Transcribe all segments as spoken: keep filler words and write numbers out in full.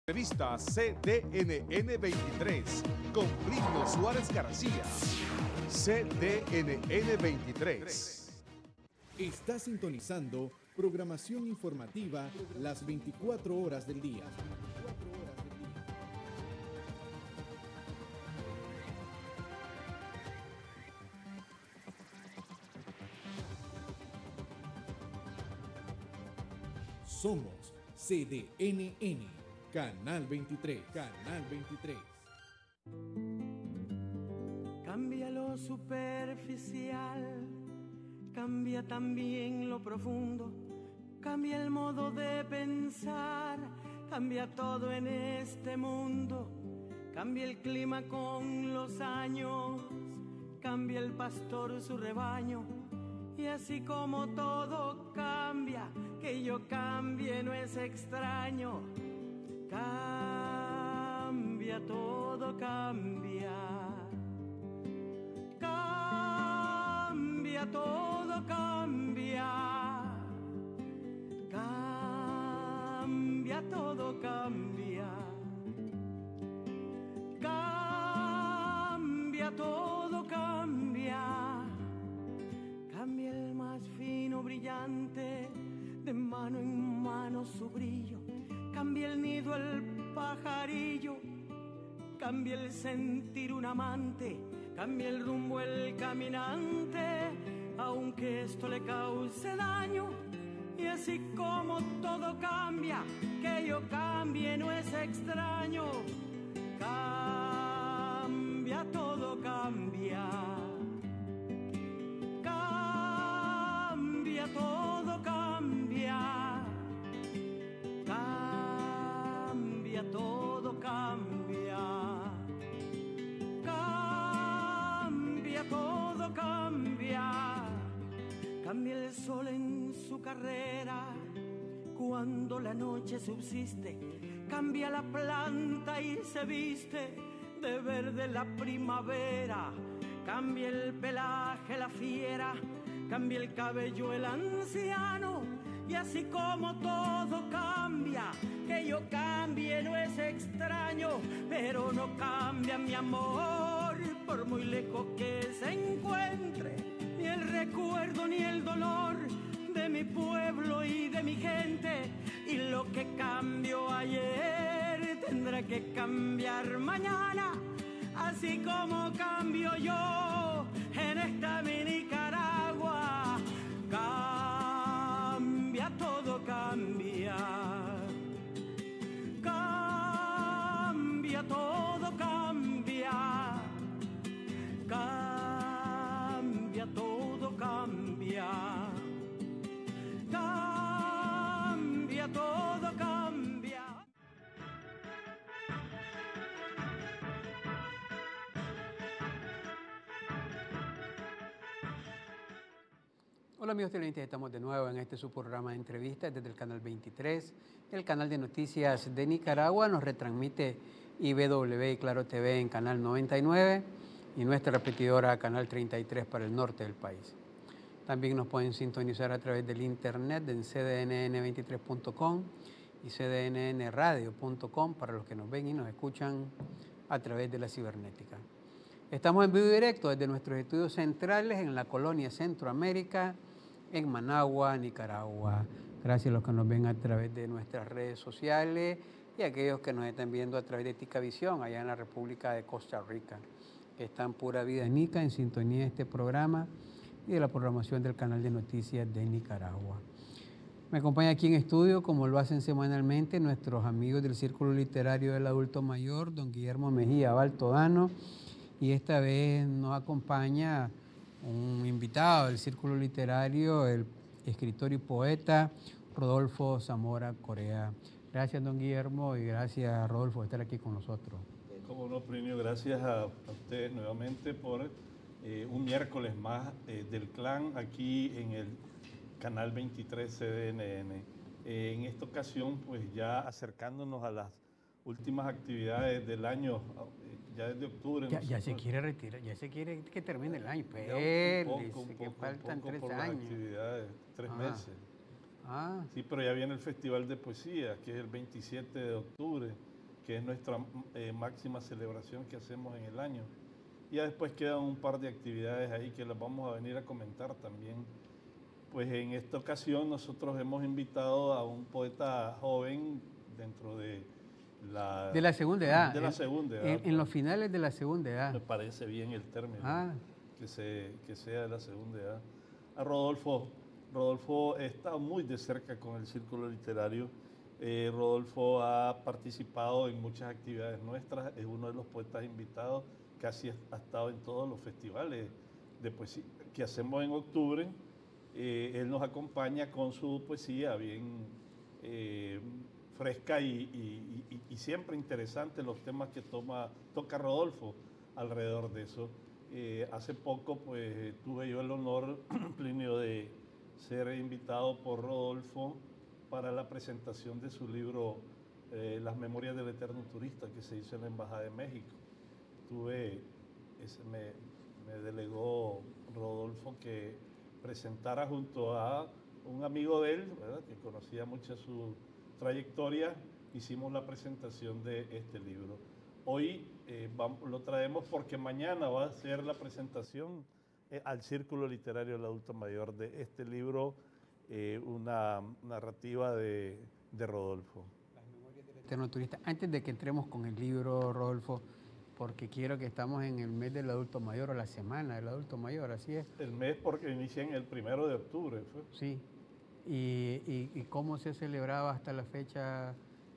Revista C D N N veintitrés con Plinio Suárez García. C D N N veintitrés. Está sintonizando programación informativa las veinticuatro horas del día. Somos C D N N, Canal veintitrés, Canal veintitrés. Cambia lo superficial, cambia también lo profundo, cambia el modo de pensar, cambia todo en este mundo, cambia el clima con los años, cambia el pastor su rebaño, y así como todo cambia, que yo cambie no es extraño, cambia, todo cambia. Cambia, todo cambia. Cambia, todo cambia. Cambia, todo cambia. Cambia el más fino brillante, de mano en mano su brillo. Cambia el nido el pajarillo. Cambia el sentir un amante. Cambia el rumbo el caminante, aunque esto le cause daño. Y así como todo cambia, que yo cambie no es extraño. Cambia, todo cambia. Cambia, todo cambia. Cambia, todo cambia. Todo cambia, cambia el sol en su carrera cuando la noche subsiste, cambia la planta y se viste de verde la primavera, cambia el pelaje la fiera, cambia el cabello el anciano, y así como todo cambia, que yo cambie no es extraño, pero no cambia mi amor, por muy lejos que se encuentre, ni el recuerdo ni el dolor de mi pueblo y de mi gente, y lo que cambió ayer tendrá que cambiar mañana, así como cambio yo en esta mi Nicaragua. Cambia, todo cambia. Cambia, todo cambia. Cambia, todo cambia. Cambia, todo cambia. Hola amigos televidentes, estamos de nuevo en este su programa de entrevistas desde el canal veintitrés, el canal de noticias de Nicaragua. Nos retransmite I B W y Claro T V en canal noventa y nueve y nuestra repetidora canal treinta y tres para el norte del país. También nos pueden sintonizar a través del internet en c d n n veintitrés punto com y c d n n radio punto com para los que nos ven y nos escuchan a través de la cibernética. Estamos en vivo y directo desde nuestros estudios centrales en la colonia Centroamérica, en Managua, Nicaragua. Gracias a los que nos ven a través de nuestras redes sociales y a aquellos que nos están viendo a través de Ticavisión, allá en la República de Costa Rica, que están Pura Vida Nica en sintonía de este programa y de la programación del canal de noticias de Nicaragua. Me acompaña aquí en estudio, como lo hacen semanalmente, nuestros amigos del Círculo Literario del Adulto Mayor, don Guillermo Mejía Baltodano, y esta vez nos acompaña un invitado del Círculo Literario, el escritor y poeta Rodolfo Zamora Correa. Gracias, don Guillermo, y gracias, Rodolfo, por estar aquí con nosotros. Como no, Plinio, gracias a, a ustedes nuevamente por eh, un miércoles más eh, del clan aquí en el canal veintitrés C D N N. Eh, en esta ocasión, pues ya acercándonos a las últimas actividades del año, eh, ya desde octubre. Ya, ya se quiere retirar, ya se quiere que termine el año, pero un poco, un poco, que faltan un poco tres por años. Las actividades, tres ah. meses. Ah. Sí, pero ya viene el Festival de Poesía, que es el veintisiete de octubre. que es nuestra eh, máxima celebración que hacemos en el año. Y ya después quedan un par de actividades ahí que las vamos a venir a comentar también. Pues en esta ocasión nosotros hemos invitado a un poeta joven dentro de la... De la segunda edad. De la segunda edad. En, en los finales de la segunda edad. Me parece bien el término, ah. que, se, que sea de la segunda edad. A Rodolfo, Rodolfo está muy de cerca con el Círculo Literario. Eh, Rodolfo ha participado en muchas actividades nuestras, es uno de los poetas invitados, casi ha estado en todos los festivales de poesía que hacemos en octubre. Eh, él nos acompaña con su poesía bien eh, fresca y, y, y, y siempre interesante los temas que toma, toca Rodolfo alrededor de eso. Eh, hace poco pues tuve yo el honor, Plinio, de ser invitado por Rodolfo para la presentación de su libro eh, Las Memorias del Eterno Turista, que se hizo en la Embajada de México. Tuve, ese, me, me delegó Rodolfo que presentara junto a un amigo de él, ¿verdad?, que conocía mucho su trayectoria, hicimos la presentación de este libro. Hoy eh, vamos, lo traemos porque mañana va a ser la presentación eh, al Círculo Literario del Adulto Mayor de este libro, eh, una narrativa de, de Rodolfo. Las Memorias del Eterno Turista. Antes de que entremos con el libro, Rodolfo, porque quiero que estamos en el mes del adulto mayor o la semana del adulto mayor, así es. El mes porque inicia en el primero de octubre. ¿Fue? Sí. Y, y, y cómo se celebraba hasta la fecha,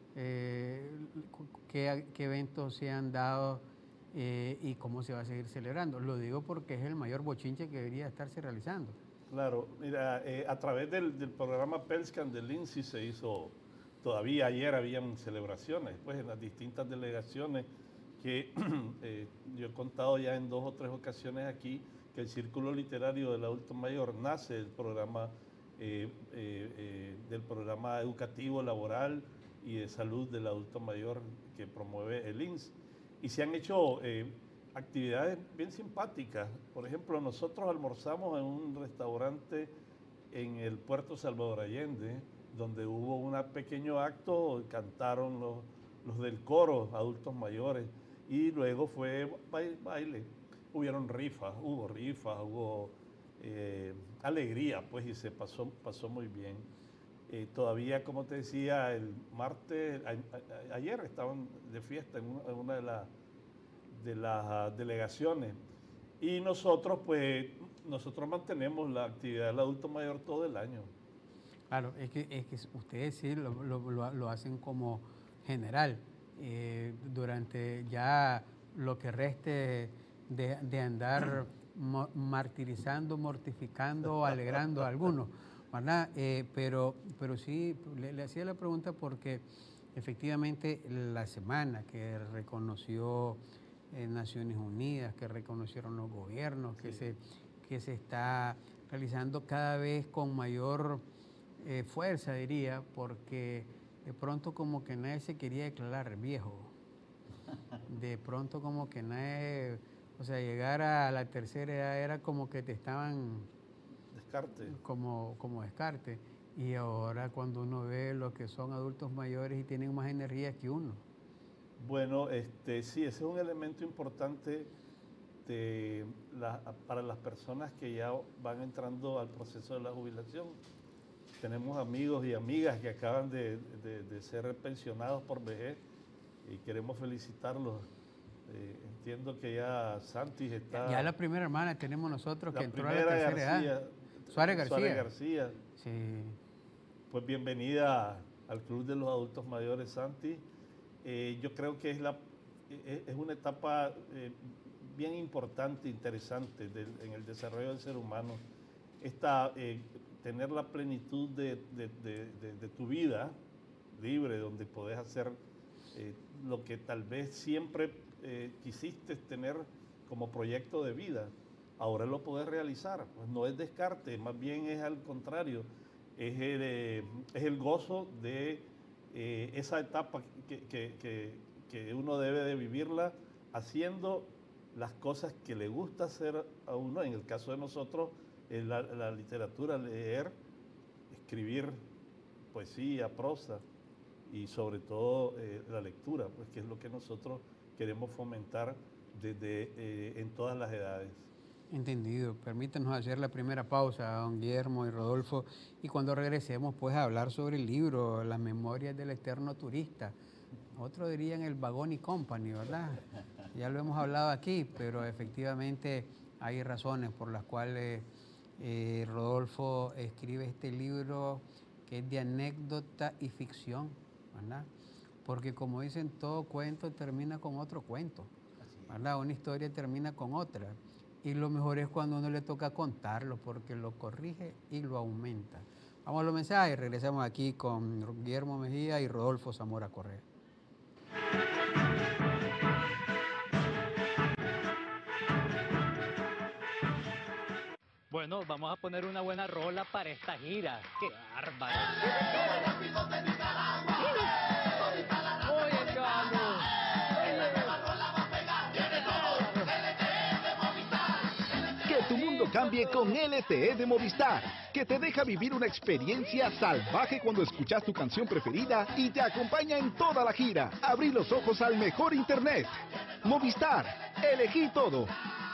eh, qué, qué eventos se han dado eh, y cómo se va a seguir celebrando. Lo digo porque es el mayor bochinche que debería estarse realizando. Claro, mira, eh, a través del, del programa Pelscan del INSI se hizo, todavía ayer habían celebraciones, pues en las distintas delegaciones que eh, yo he contado ya en dos o tres ocasiones aquí, que el Círculo Literario del Adulto Mayor nace del programa, eh, eh, eh, del programa educativo, laboral y de salud del adulto mayor que promueve el I N S. Y se han hecho eh, actividades bien simpáticas. Por ejemplo, nosotros almorzamos en un restaurante en el Puerto Salvador Allende, donde hubo un pequeño acto, cantaron los, los del coro, adultos mayores, y luego fue baile. Hubieron rifas, hubo rifas, hubo eh, alegría, pues, y se pasó, pasó muy bien. Eh, todavía, como te decía, el martes, a, a, ayer estaban de fiesta en una, en una de, la, de las delegaciones. Y nosotros, pues, nosotros mantenemos la actividad del adulto mayor todo el año. Claro, es que, es que ustedes sí lo, lo, lo, lo hacen como general. Eh, durante ya lo que reste de, de andar mo, martirizando, mortificando, alegrando a algunos, ¿verdad? Eh, pero, pero sí, le, le hacía la pregunta porque efectivamente la semana que reconoció eh, Naciones Unidas, que reconocieron los gobiernos, que, sí. se, que se está realizando cada vez con mayor eh, fuerza, diría, porque de pronto como que nadie se quería declarar viejo. De pronto como que nadie, o sea, llegar a la tercera edad era como que te estaban... Descarte. Como, como descarte. Y ahora cuando uno ve lo que son adultos mayores y tienen más energía que uno. Bueno, este, sí, ese es un elemento importante de la, para las personas que ya van entrando al proceso de la jubilación. Tenemos amigos y amigas que acaban de, de, de ser pensionados por vejez y queremos felicitarlos. Eh, entiendo que ya Santi está... Ya la primera hermana tenemos nosotros que la entró a la tercera García, edad. Suárez García. Suárez García. Sí. Pues bienvenida al Club de los Adultos Mayores, Santi. Eh, yo creo que es, la, es, es una etapa eh, bien importante, interesante del, en el desarrollo del ser humano. Esta... Eh, tener la plenitud de, de, de, de, de tu vida libre, donde podés hacer eh, lo que tal vez siempre eh, quisiste tener como proyecto de vida. Ahora lo podés realizar, pues no es descarte, más bien es al contrario, es el, eh, es el gozo de eh, esa etapa que, que, que, que uno debe de vivirla haciendo las cosas que le gusta hacer a uno, en el caso de nosotros, La, la literatura, leer, escribir poesía, prosa, y sobre todo eh, la lectura, pues que es lo que nosotros queremos fomentar desde, eh, en todas las edades. Entendido. Permítanos hacer la primera pausa, don Guillermo y Rodolfo, y cuando regresemos, pues a hablar sobre el libro, Las Memorias del Eterno Turista. Otros dirían el Vagón y Company, ¿verdad? Ya lo hemos hablado aquí, pero efectivamente hay razones por las cuales eh, Rodolfo escribe este libro que es de anécdota y ficción, ¿verdad? Porque como dicen, todo cuento termina con otro cuento, ¿verdad? Una historia termina con otra. Y lo mejor es cuando uno le toca contarlo, porque lo corrige y lo aumenta. Vamos a los mensajes, regresamos aquí con Guillermo Mejía y Rodolfo Zamora Correa. Bueno, vamos a poner una buena rola para esta gira. ¡Qué bárbaro! Oye, Carlos. Que tu mundo cambie con L T E de Movistar, que te deja vivir una experiencia salvaje cuando escuchas tu canción preferida y te acompaña en toda la gira. Abrí los ojos al mejor internet. Movistar, elegí todo.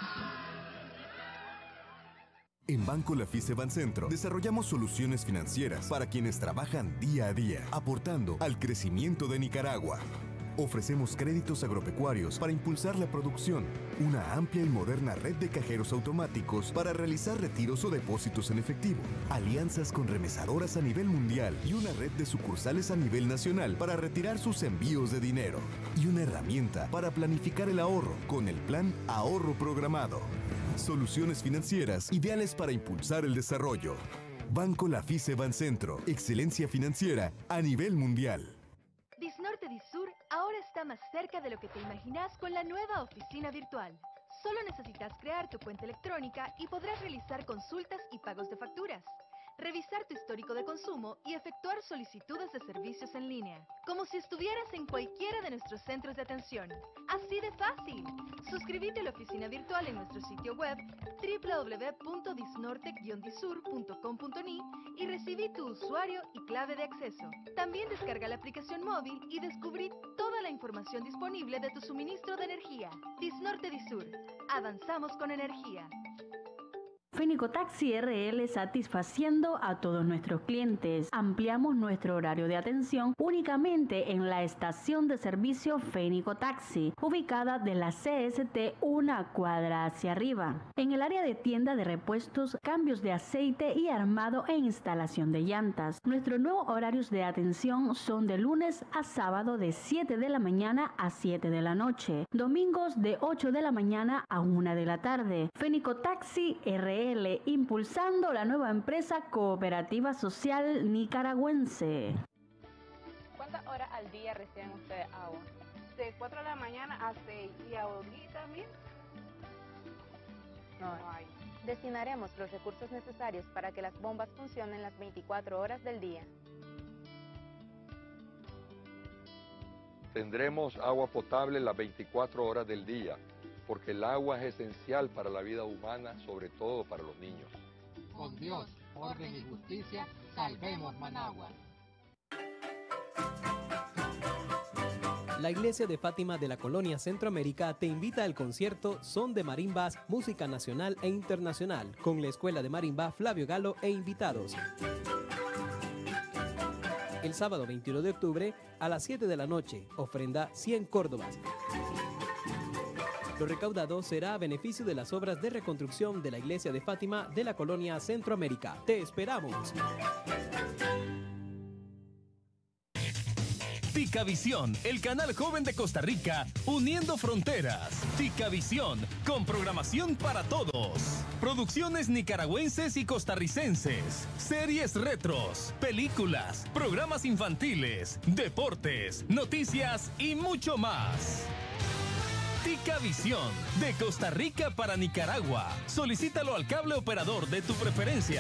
En Banco Lafice Bancentro desarrollamos soluciones financieras para quienes trabajan día a día, aportando al crecimiento de Nicaragua. Ofrecemos créditos agropecuarios para impulsar la producción, una amplia y moderna red de cajeros automáticos para realizar retiros o depósitos en efectivo, alianzas con remesadoras a nivel mundial y una red de sucursales a nivel nacional para retirar sus envíos de dinero, y una herramienta para planificar el ahorro con el Plan Ahorro Programado. Soluciones financieras ideales para impulsar el desarrollo. Banco Lafice Bancentro, excelencia financiera a nivel mundial. Disnorte Disur ahora está más cerca de lo que te imaginas con la nueva oficina virtual. Solo necesitas crear tu cuenta electrónica y podrás realizar consultas y pagos de facturas, revisar tu histórico de consumo y efectuar solicitudes de servicios en línea, como si estuvieras en cualquiera de nuestros centros de atención. ¡Así de fácil! Suscríbete a la oficina virtual en nuestro sitio web doble u doble u doble u punto disnorte guion disur punto com punto ni y recibí tu usuario y clave de acceso. También descarga la aplicación móvil y descubrí toda la información disponible de tu suministro de energía. Disnorte Disur. Avanzamos con energía. Fénico Taxi R L satisfaciendo a todos nuestros clientes. Ampliamos nuestro horario de atención únicamente en la estación de servicio Fénico Taxi, ubicada de la C S T una cuadra hacia arriba. En el área de tienda de repuestos, cambios de aceite y armado e instalación de llantas. Nuestros nuevos horarios de atención son de lunes a sábado de siete de la mañana a siete de la noche. Domingos de ocho de la mañana a una de la tarde. Fénico Taxi R L, impulsando la nueva empresa cooperativa social nicaragüense. ¿Cuántas horas al día reciben ustedes agua? De cuatro de la mañana a seis. ¿Y ahorita también? No, no hay. Destinaremos los recursos necesarios para que las bombas funcionen las veinticuatro horas del día. Tendremos agua potable las veinticuatro horas del día, porque el agua es esencial para la vida humana, sobre todo para los niños. Con Dios, orden y justicia, salvemos Managua. La Iglesia de Fátima de la Colonia Centroamérica te invita al concierto Son de Marimbas, Música Nacional e Internacional, con la Escuela de Marimba Flavio Galo e invitados. El sábado veintiuno de octubre a las siete de la noche, ofrenda cien Córdobas. Lo recaudado será a beneficio de las obras de reconstrucción de la Iglesia de Fátima de la Colonia Centroamérica. ¡Te esperamos! Ticavisión, el canal joven de Costa Rica, uniendo fronteras. Ticavisión, con programación para todos. Producciones nicaragüenses y costarricenses, series retros, películas, programas infantiles, deportes, noticias y mucho más. Ticavisión, de Costa Rica para Nicaragua. Solicítalo al cable operador de tu preferencia.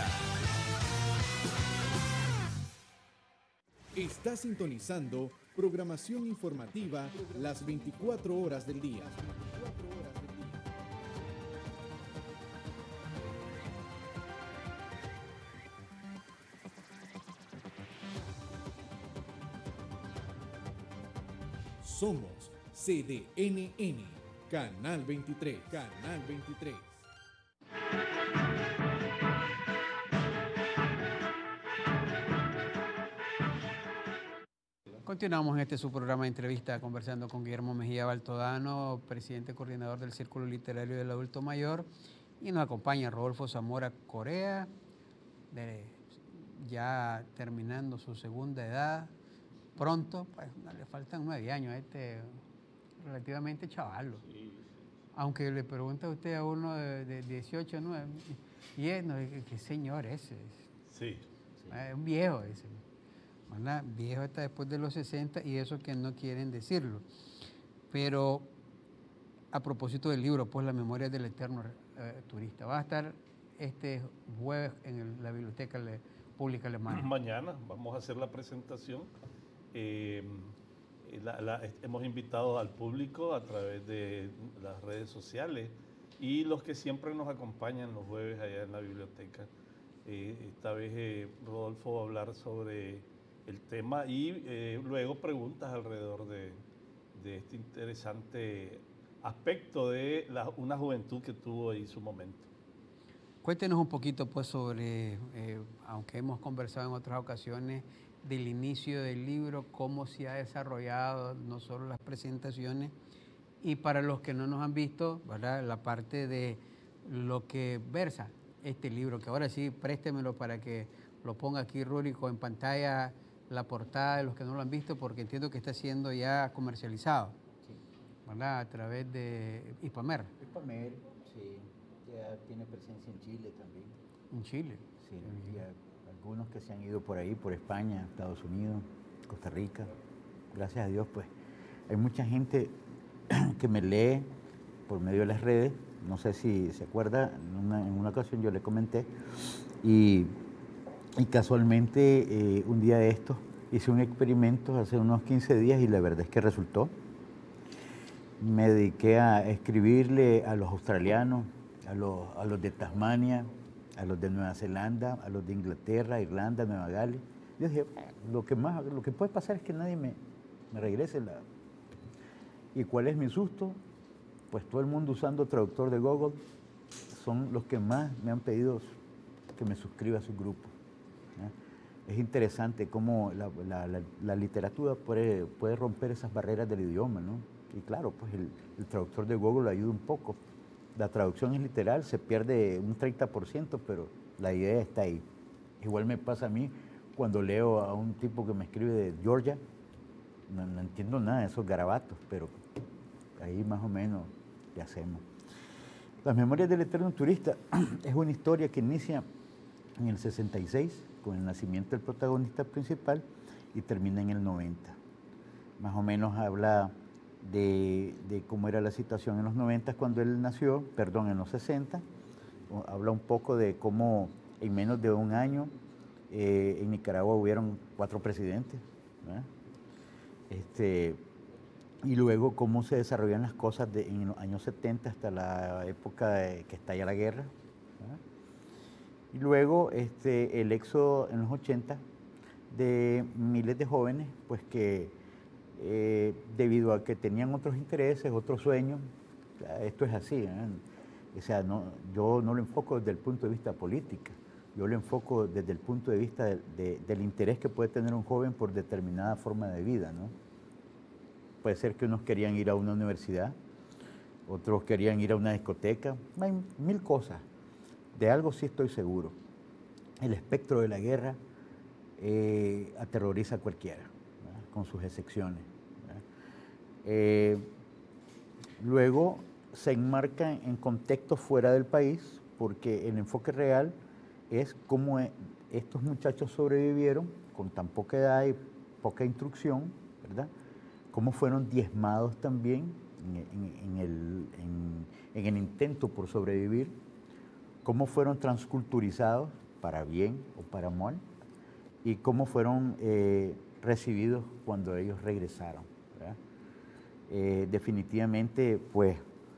Está sintonizando programación informativa las veinticuatro horas del día. Somos C D N N, Canal veintitrés, Canal veintitrés. Continuamos en este su programa de entrevista conversando con Guillermo Mejía Baltodano, presidente coordinador del Círculo Literario del Adulto Mayor, y nos acompaña Rodolfo Zamora Corea, de, ya terminando su segunda edad, pronto, pues le faltan nueve años a este relativamente chavalo. Sí. Aunque le pregunta a usted a uno de, de dieciocho, nueve, y es, no, ¿qué señor ese? Sí. Es un viejo ese. ¿Verdad? Viejo está después de los sesenta y eso que no quieren decirlo. Pero a propósito del libro, pues La memoria del eterno eh, turista, va a estar este jueves en el, la Biblioteca Le, Pública Alemana. Mañana vamos a hacer la presentación. Eh, la, la, hemos invitado al público a través de las redes sociales y los que siempre nos acompañan los jueves allá en la biblioteca. Eh, esta vez eh, Rodolfo va a hablar sobre el tema y eh, luego preguntas alrededor de, de este interesante aspecto de la, una juventud que tuvo ahí su momento. Cuéntenos un poquito pues sobre, eh, aunque hemos conversado en otras ocasiones, del inicio del libro, cómo se ha desarrollado, no solo las presentaciones, y para los que no nos han visto, ¿verdad?, la parte de lo que versa este libro, que ahora sí, préstemelo para que lo ponga aquí Rúrico en pantalla, la portada de los que no lo han visto, porque entiendo que está siendo ya comercializado, sí, ¿verdad?, a través de Ipamer. Ipamer, sí, ya tiene presencia en Chile también. ¿En Chile? Sí, y algunos que se han ido por ahí, por España, Estados Unidos, Costa Rica. Gracias a Dios, pues, hay mucha gente que me lee por medio de las redes, no sé si se acuerda, en una, en una ocasión yo le comenté, y... Y casualmente, eh, un día de estos, hice un experimento hace unos quince días y la verdad es que resultó. Me dediqué a escribirle a los australianos, a los, a los de Tasmania, a los de Nueva Zelanda, a los de Inglaterra, Irlanda, Nueva Gales. Yo dije, lo que, más, lo que puede pasar es que nadie me, me regrese la... ¿Y cuál es mi susto? Pues todo el mundo usando traductor de Google son los que más me han pedido que me suscriba a su grupo. Es interesante cómo la, la, la, la literatura puede, puede romper esas barreras del idioma, ¿no? Y claro, pues el, el traductor de Google ayuda un poco. La traducción es literal, se pierde un treinta por ciento, pero la idea está ahí. Igual me pasa a mí cuando leo a un tipo que me escribe de Georgia, no, no entiendo nada de esos garabatos, pero ahí más o menos le hacemos. Las memorias del eterno turista es una historia que inicia en el sesenta y seis, con el nacimiento del protagonista principal, y termina en el noventa. Más o menos habla de, de cómo era la situación en los noventa cuando él nació, perdón, en los sesenta. Habla un poco de cómo en menos de un año eh, en Nicaragua hubieron cuatro presidentes, ¿verdad? Este, y luego cómo se desarrollan las cosas de, en los años setenta hasta la época de que estalla la guerra, ¿verdad? Y luego este, el éxodo en los ochenta de miles de jóvenes, pues que eh, debido a que tenían otros intereses, otros sueños, esto es así, ¿eh? O sea, no, yo no lo enfoco desde el punto de vista político, yo lo enfoco desde el punto de vista de, de, del interés que puede tener un joven por determinada forma de vida, ¿no? Puede ser que unos querían ir a una universidad, otros querían ir a una discoteca, hay mil cosas. De algo sí estoy seguro, el espectro de la guerra eh, aterroriza a cualquiera, ¿verdad?, con sus excepciones, eh, luego se enmarca en contextos fuera del país, porque el enfoque real es cómo estos muchachos sobrevivieron con tan poca edad y poca instrucción, ¿verdad?, cómo fueron diezmados también en, en, en, el, en, en el intento por sobrevivir, cómo fueron transculturizados para bien o para mal, y cómo fueron eh, recibidos cuando ellos regresaron, ¿verdad? Eh, definitivamente, pues,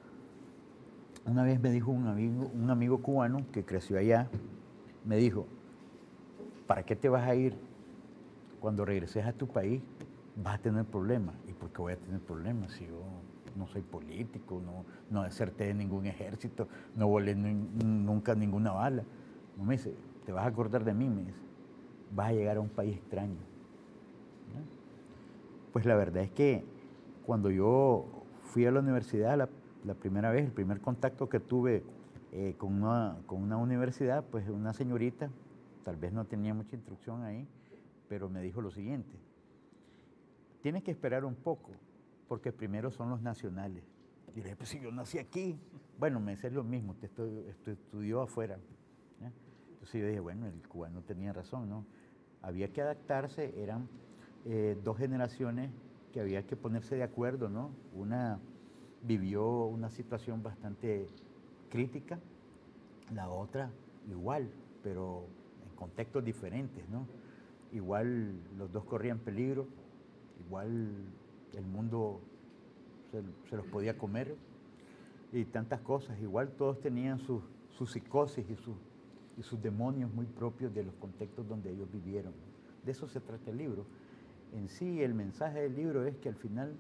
una vez me dijo un amigo, un amigo cubano que creció allá, me dijo, ¿para qué te vas a ir cuando regreses a tu país? vas a tener problemas. ¿Y por qué voy a tener problemas si yo no soy político, no, no deserté de ningún ejército, no volé ni, nunca ninguna bala? No me dice, te vas a acordar de mí, me dice, vas a llegar a un país extraño. ¿No? Pues la verdad es que cuando yo fui a la universidad la, la primera vez, el primer contacto que tuve eh, con, una, con una universidad, pues una señorita, tal vez no tenía mucha instrucción ahí, pero me dijo lo siguiente: tienes que esperar un poco, porque primero son los nacionales. Y le dije, pues si yo nací aquí. Bueno, me dice lo mismo, usted estudió afuera. ¿Eh? Entonces yo dije, bueno, el cubano tenía razón, ¿no? Había que adaptarse, eran eh, dos generaciones que había que ponerse de acuerdo, ¿no? Una vivió una situación bastante crítica, la otra igual, pero en contextos diferentes, ¿no? Igual los dos corrían peligro, igual el mundo se, se los podía comer y tantas cosas. Igual todos tenían sus su psicosis y, su, y sus demonios muy propios de los contextos donde ellos vivieron. De eso se trata el libro. En sí, el mensaje del libro es que al final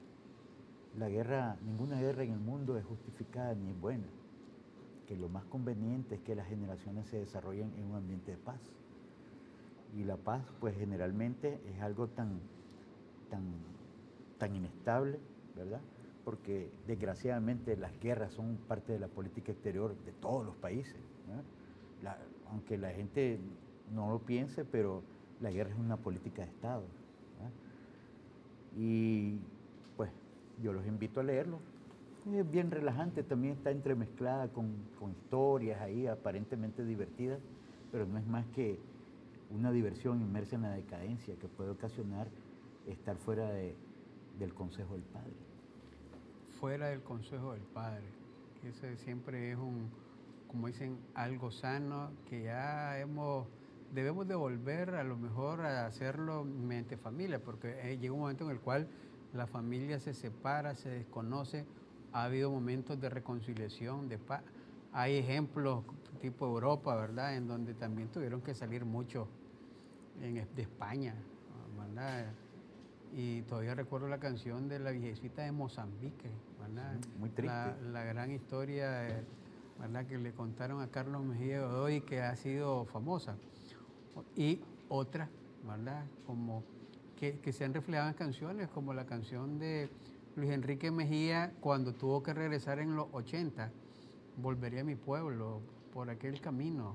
la guerra, ninguna guerra en el mundo es justificada ni es buena, que lo más conveniente es que las generaciones se desarrollen en un ambiente de paz. Y la paz, pues generalmente es algo tan, tan, tan inestable, ¿verdad? Porque desgraciadamente las guerras son parte de la política exterior de todos los países, ¿verdad? La, aunque la gente no lo piense, pero la guerra es una política de Estado, ¿verdad? Y pues yo los invito a leerlo. Es bien relajante, también está entremezclada con, con historias ahí aparentemente divertidas, pero no es más que una diversión inmersa en la decadencia que puede ocasionar estar fuera de, del consejo del Padre. Fuera del consejo del Padre. Ese siempre es un, como dicen, algo sano que ya hemos, debemos de volver a lo mejor a hacerlo mediante familia, porque llega un momento en el cual la familia se separa, se desconoce, ha habido momentos de reconciliación, de paz. Hay ejemplos tipo Europa, ¿verdad?, en donde también tuvieron que salir muchos en, de España, ¿verdad? Y todavía recuerdo la canción de la viejecita de Mozambique, ¿verdad? Sí, muy triste. La, la gran historia, ¿verdad?, que le contaron a Carlos Mejía Godoy, que ha sido famosa. Y otras, ¿verdad?, como que, que se han reflejado en canciones, como la canción de Luis Enrique Mejía cuando tuvo que regresar en los ochenta, Volveré a mi pueblo, por aquel camino,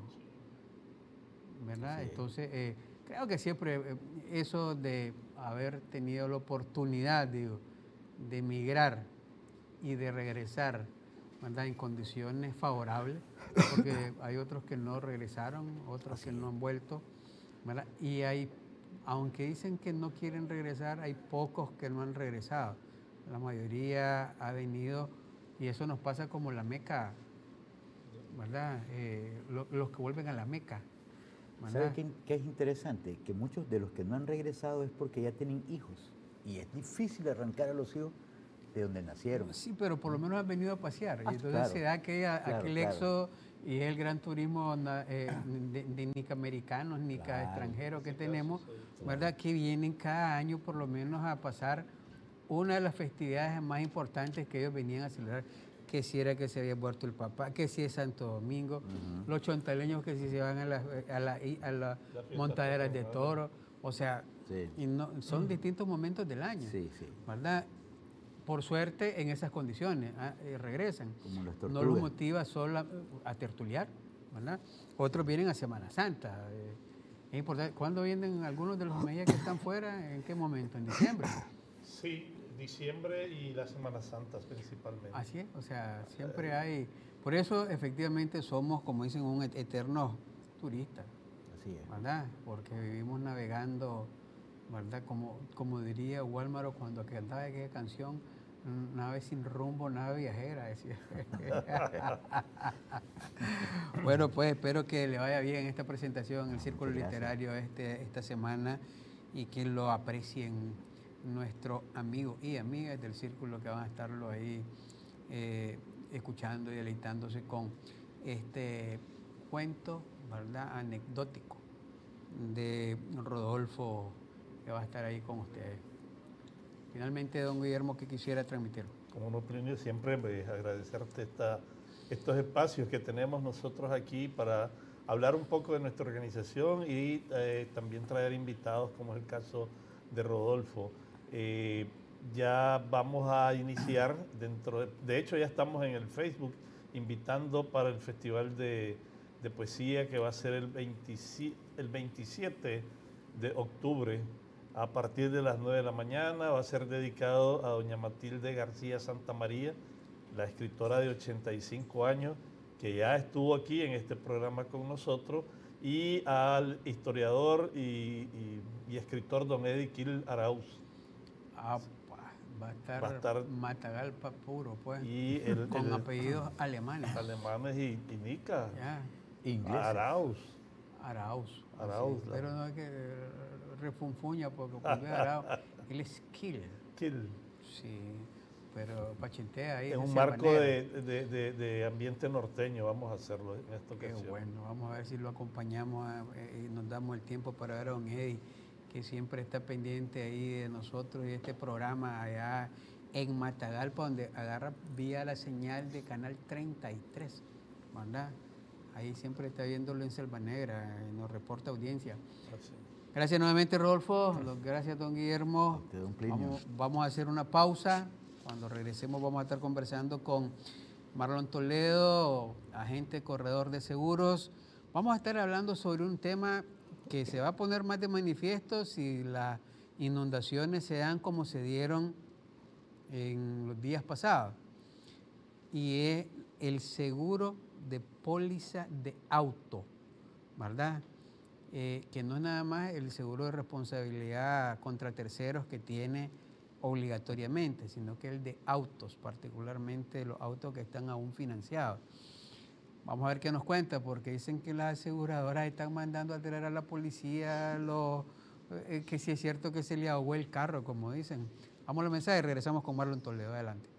¿verdad? Sí. Entonces, eh, creo que siempre eh, eso de haber tenido la oportunidad, digo, de emigrar y de regresar, ¿verdad?, en condiciones favorables, porque hay otros que no regresaron, otros Así que no han vuelto, ¿verdad? Y hay, aunque dicen que no quieren regresar, hay pocos que no han regresado. La mayoría ha venido, y eso nos pasa como la Meca, ¿verdad? Eh, lo, los que vuelven a la Meca, ¿verdad? ¿Sabe qué, qué es interesante? Que muchos de los que no han regresado es porque ya tienen hijos, y es difícil arrancar a los hijos de donde nacieron. Sí, pero por lo menos han venido a pasear, ah, y entonces claro, se da aquella, claro, aquel claro. éxodo, y es el gran turismo eh, de, de nicamericanos, nica claro. extranjeros que sí, tenemos, claro, sí, ¿verdad? Claro. Que vienen cada año por lo menos a pasar una de las festividades más importantes que ellos venían a celebrar, que si era que se había muerto el papá, que si es Santo Domingo, uh-huh. los chontaleños que si se van a las a la, a la montaderas de toro, o sea, sí. y no, son uh-huh. distintos momentos del año, sí, sí. ¿verdad? Por suerte, en esas condiciones, ¿eh? eh, regresan. Como las no los motiva solo a, a tertuliar, ¿verdad? Otros vienen a Semana Santa. Eh, es importante. ¿Cuándo vienen algunos de los Mejía que están fuera? ¿En qué momento? ¿En diciembre? Sí, diciembre y las Semanas Santas principalmente. Así es, o sea, siempre hay... Por eso, efectivamente, somos, como dicen, un eterno turista. Así es. ¿Verdad? Porque vivimos navegando, ¿verdad? Como, como diría Walmaro cuando cantaba aquella canción, nave sin rumbo, nave viajera, decía. Bueno, pues espero que le vaya bien esta presentación en el Círculo Gracias. Literario este, esta semana y que lo aprecien nuestros amigos y amigas del Círculo que van a estarlo ahí eh, escuchando y deleitándose con este cuento, ¿verdad?, anecdótico de Rodolfo, que va a estar ahí con ustedes. finalmente, don Guillermo, ¿qué quisiera transmitir? Como no, Plinio, siempre pues, agradecerte esta, estos espacios que tenemos nosotros aquí para hablar un poco de nuestra organización y eh, también traer invitados, como es el caso de Rodolfo. Eh, ya vamos a iniciar dentro de, de hecho ya estamos en el Facebook invitando para el Festival de, de Poesía que va a ser el, veintisiete, el veintisiete de octubre a partir de las nueve de la mañana. Va a ser dedicado a doña Matilde García Santa María, la escritora de ochenta y cinco años, que ya estuvo aquí en este programa con nosotros, y al historiador y, y, y escritor don Eddie Kill Arauz. Ah, va a estar, va a estar Matagalpa puro, pues, y el, con el, apellidos alemanes. Alemanes y, y nica. Ya. Ingleses. Arauz. Arauz. Arauz. Sí, pero no es que refunfuña porque cuando es Arauz, él es Kill. Kill. Sí, pero pachentea ahí. En un marco de, de, de, de ambiente norteño vamos a hacerlo en esta ocasión. Qué bueno, vamos a ver si lo acompañamos a, eh, y nos damos el tiempo para ver a don Eddie, que siempre está pendiente ahí de nosotros y este programa allá en Matagalpa, donde agarra vía la señal de Canal treinta y tres, ¿verdad? Ahí siempre está viéndolo en Selva Negra y nos reporta audiencia. Así. Gracias nuevamente, Rodolfo. Gracias, don Guillermo. Vamos, vamos a hacer una pausa. Cuando regresemos vamos a estar conversando con Marlon Toledo, agente corredor de seguros. Vamos a estar hablando sobre un tema que se va a poner más de manifiesto si las inundaciones se dan como se dieron en los días pasados. Y es el seguro de póliza de auto, ¿verdad? Eh, que no es nada más el seguro de responsabilidad contra terceros que tiene obligatoriamente, sino que el de autos, particularmente los autos que están aún financiados. Vamos a ver qué nos cuenta, porque dicen que las aseguradoras están mandando a traer a la policía los, eh, que si es cierto que se le ahogó el carro, como dicen. Vamos a los mensajes y regresamos con Marlon Toledo. Adelante.